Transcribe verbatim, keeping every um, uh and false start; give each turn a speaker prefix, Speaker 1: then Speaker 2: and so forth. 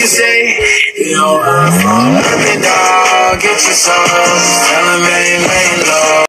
Speaker 1: say, you know, I'm from London, dog, get your songs. Tell